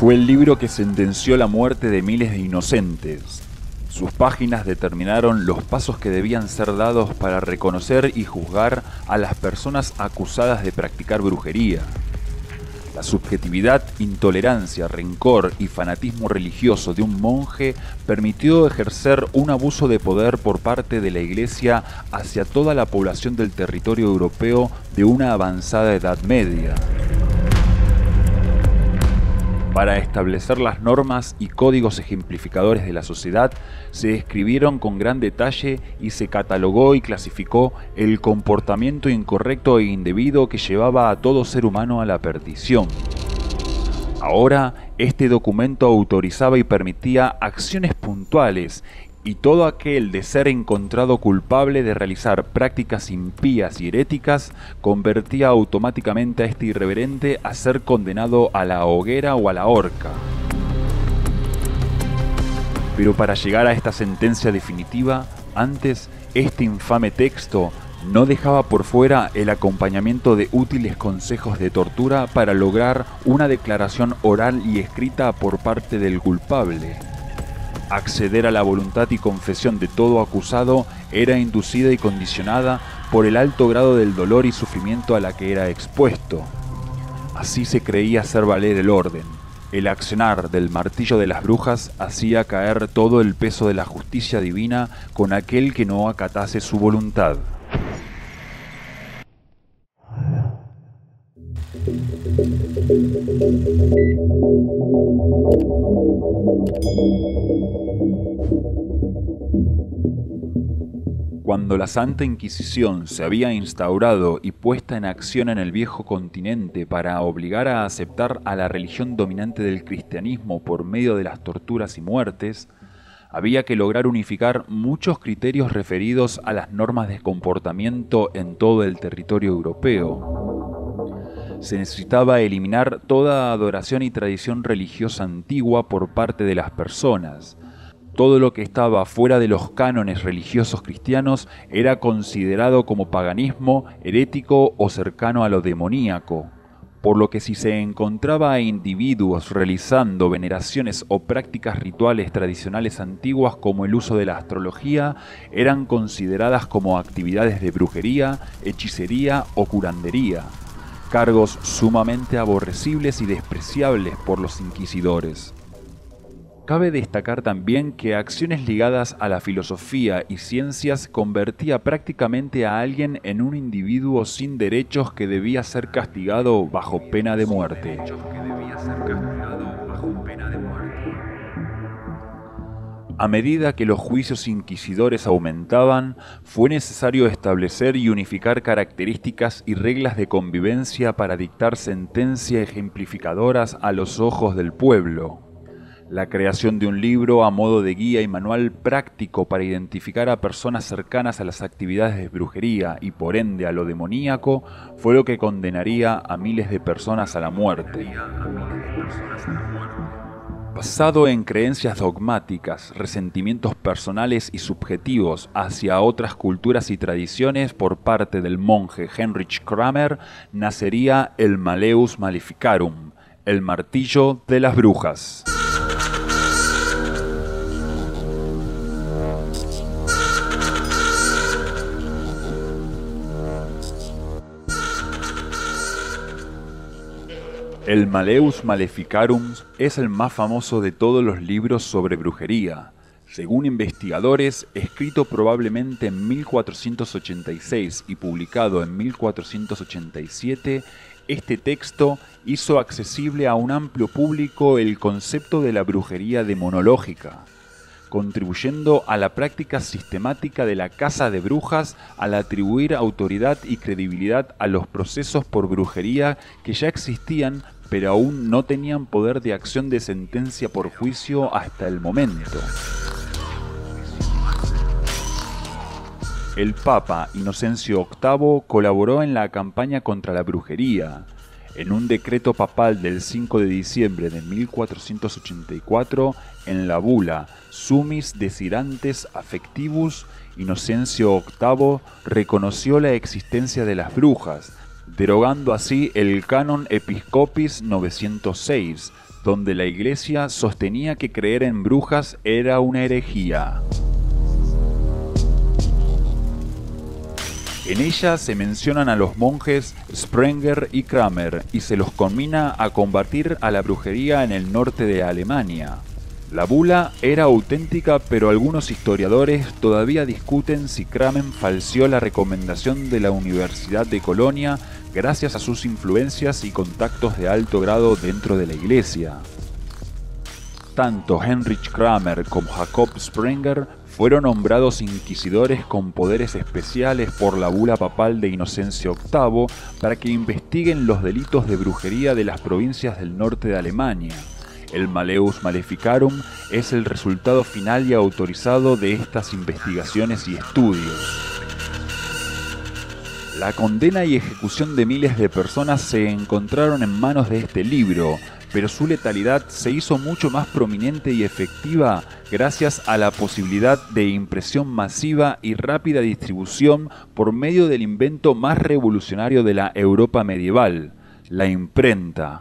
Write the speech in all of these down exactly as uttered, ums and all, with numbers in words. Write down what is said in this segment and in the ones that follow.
Fue el libro que sentenció la muerte de miles de inocentes. Sus páginas determinaron los pasos que debían ser dados para reconocer y juzgar a las personas acusadas de practicar brujería. La subjetividad, intolerancia, rencor y fanatismo religioso de un monje permitió ejercer un abuso de poder por parte de la Iglesia hacia toda la población del territorio europeo de una avanzada Edad Media. Para establecer las normas y códigos ejemplificadores de la sociedad, se describieron con gran detalle y se catalogó y clasificó el comportamiento incorrecto e indebido que llevaba a todo ser humano a la perdición. Ahora, este documento autorizaba y permitía acciones puntuales, y todo aquel de ser encontrado culpable de realizar prácticas impías y heréticas convertía automáticamente a este irreverente a ser condenado a la hoguera o a la horca. Pero para llegar a esta sentencia definitiva, antes este infame texto no dejaba por fuera el acompañamiento de útiles consejos de tortura para lograr una declaración oral y escrita por parte del culpable. Acceder a la voluntad y confesión de todo acusado era inducida y condicionada por el alto grado del dolor y sufrimiento a la que era expuesto. Así se creía hacer valer el orden. El accionar del martillo de las brujas hacía caer todo el peso de la justicia divina con aquel que no acatase su voluntad. Cuando la Santa Inquisición se había instaurado y puesta en acción en el viejo continente para obligar a aceptar a la religión dominante del cristianismo por medio de las torturas y muertes, había que lograr unificar muchos criterios referidos a las normas de comportamiento en todo el territorio europeo. Se necesitaba eliminar toda adoración y tradición religiosa antigua por parte de las personas. Todo lo que estaba fuera de los cánones religiosos cristianos era considerado como paganismo, herético o cercano a lo demoníaco, por lo que si se encontraba a individuos realizando veneraciones o prácticas rituales tradicionales antiguas como el uso de la astrología, eran consideradas como actividades de brujería, hechicería o curandería, cargos sumamente aborrecibles y despreciables por los inquisidores. Cabe destacar también que acciones ligadas a la filosofía y ciencias convertía prácticamente a alguien en un individuo sin derechos que debía ser castigado bajo pena de muerte. A medida que los juicios inquisidores aumentaban, fue necesario establecer y unificar características y reglas de convivencia para dictar sentencias ejemplificadoras a los ojos del pueblo. La creación de un libro a modo de guía y manual práctico para identificar a personas cercanas a las actividades de brujería y por ende a lo demoníaco fue lo que condenaría a miles de personas a la muerte. Basado en creencias dogmáticas, resentimientos personales y subjetivos hacia otras culturas y tradiciones por parte del monje Heinrich Kramer, nacería el Malleus Maleficarum, el martillo de las brujas. El Malleus Maleficarum es el más famoso de todos los libros sobre brujería. Según investigadores, escrito probablemente en mil cuatrocientos ochenta y seis y publicado en mil cuatrocientos ochenta y siete, este texto hizo accesible a un amplio público el concepto de la brujería demonológica, contribuyendo a la práctica sistemática de la caza de brujas al atribuir autoridad y credibilidad a los procesos por brujería que ya existían, pero aún no tenían poder de acción de sentencia por juicio hasta el momento. El Papa Inocencio octavo colaboró en la campaña contra la brujería. En un decreto papal del cinco de diciembre de mil cuatrocientos ochenta y cuatro, en la bula Summis Desiderantes Affectivus, Inocencio octavo reconoció la existencia de las brujas, derogando así el Canon Episcopis novecientos seis, donde la Iglesia sostenía que creer en brujas era una herejía. En ella se mencionan a los monjes Sprenger y Kramer y se los conmina a combatir a la brujería en el norte de Alemania. La bula era auténtica, pero algunos historiadores todavía discuten si Kramer falseó la recomendación de la Universidad de Colonia gracias a sus influencias y contactos de alto grado dentro de la Iglesia. Tanto Heinrich Kramer como Jacob Sprenger fueron nombrados inquisidores con poderes especiales por la bula papal de Inocencio octavo para que investiguen los delitos de brujería de las provincias del norte de Alemania. El Malleus Maleficarum es el resultado final y autorizado de estas investigaciones y estudios. La condena y ejecución de miles de personas se encontraron en manos de este libro, pero su letalidad se hizo mucho más prominente y efectiva gracias a la posibilidad de impresión masiva y rápida distribución por medio del invento más revolucionario de la Europa medieval, la imprenta.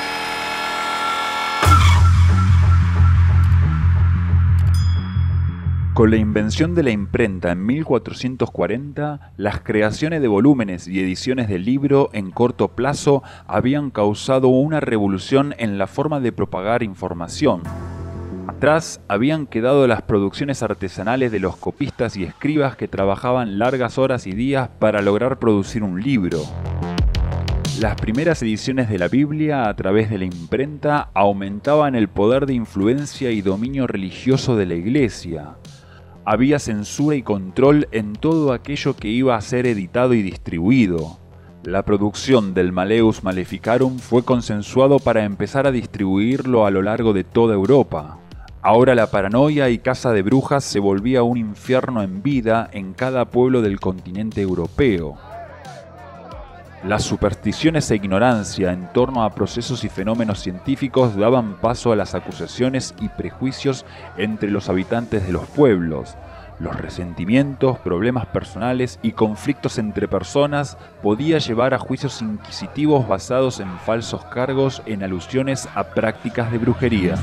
Con la invención de la imprenta en mil cuatrocientos cuarenta, las creaciones de volúmenes y ediciones del libro en corto plazo habían causado una revolución en la forma de propagar información. Atrás habían quedado las producciones artesanales de los copistas y escribas que trabajaban largas horas y días para lograr producir un libro. Las primeras ediciones de la Biblia a través de la imprenta aumentaban el poder de influencia y dominio religioso de la Iglesia. Había censura y control en todo aquello que iba a ser editado y distribuido. La producción del Malleus Maleficarum fue consensuado para empezar a distribuirlo a lo largo de toda Europa. Ahora la paranoia y caza de brujas se volvía un infierno en vida en cada pueblo del continente europeo. Las supersticiones e ignorancia en torno a procesos y fenómenos científicos daban paso a las acusaciones y prejuicios entre los habitantes de los pueblos. Los resentimientos, problemas personales y conflictos entre personas podían llevar a juicios inquisitivos basados en falsos cargos en alusiones a prácticas de brujería.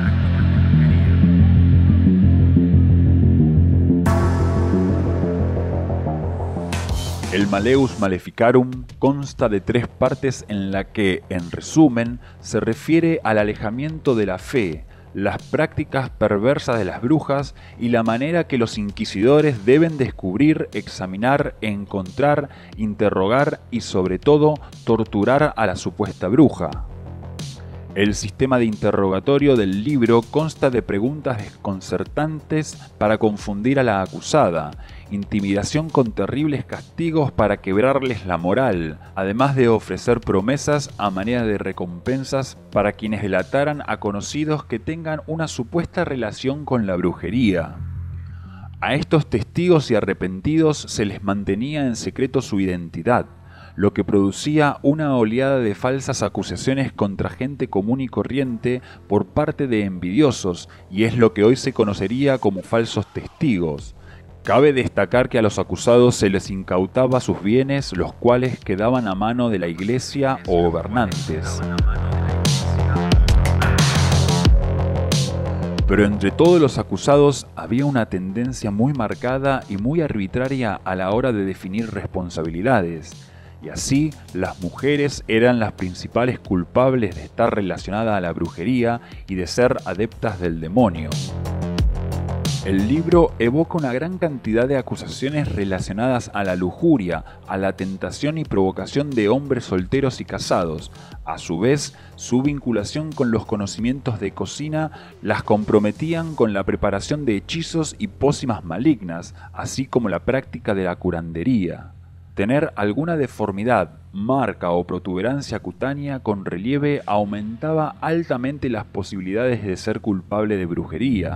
El Malleus Maleficarum consta de tres partes en la que, en resumen, se refiere al alejamiento de la fe, las prácticas perversas de las brujas y la manera que los inquisidores deben descubrir, examinar, encontrar, interrogar y, sobre todo, torturar a la supuesta bruja. El sistema de interrogatorio del libro consta de preguntas desconcertantes para confundir a la acusada, intimidación con terribles castigos para quebrarles la moral, además de ofrecer promesas a manera de recompensas para quienes delataran a conocidos que tengan una supuesta relación con la brujería. A estos testigos y arrepentidos se les mantenía en secreto su identidad, lo que producía una oleada de falsas acusaciones contra gente común y corriente por parte de envidiosos, y es lo que hoy se conocería como falsos testigos. Cabe destacar que a los acusados se les incautaba sus bienes, los cuales quedaban a mano de la Iglesia o gobernantes. Pero entre todos los acusados había una tendencia muy marcada y muy arbitraria a la hora de definir responsabilidades. Y así, las mujeres eran las principales culpables de estar relacionadas a la brujería y de ser adeptas del demonio. El libro evoca una gran cantidad de acusaciones relacionadas a la lujuria, a la tentación y provocación de hombres solteros y casados. A su vez, su vinculación con los conocimientos de cocina las comprometían con la preparación de hechizos y pócimas malignas, así como la práctica de la curandería. Tener alguna deformidad, marca o protuberancia cutánea con relieve aumentaba altamente las posibilidades de ser culpable de brujería.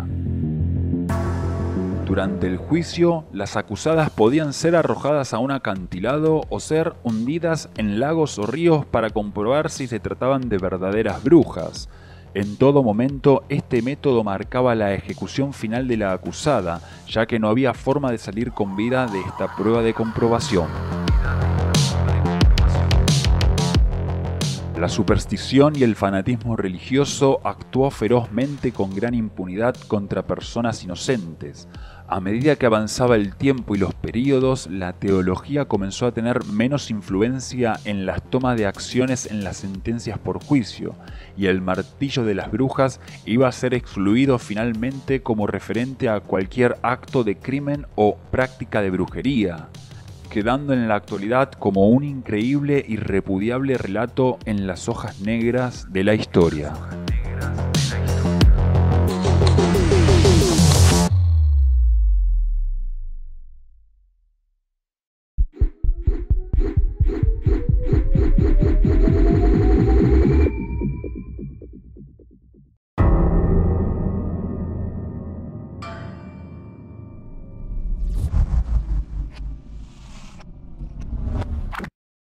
Durante el juicio, las acusadas podían ser arrojadas a un acantilado o ser hundidas en lagos o ríos para comprobar si se trataban de verdaderas brujas. En todo momento, este método marcaba la ejecución final de la acusada, ya que no había forma de salir con vida de esta prueba de comprobación. La superstición y el fanatismo religioso actuó ferozmente con gran impunidad contra personas inocentes. A medida que avanzaba el tiempo y los períodos, la teología comenzó a tener menos influencia en las tomas de acciones en las sentencias por juicio, y el martillo de las brujas iba a ser excluido finalmente como referente a cualquier acto de crimen o práctica de brujería, quedando en la actualidad como un increíble y repudiable relato en las hojas negras de la historia.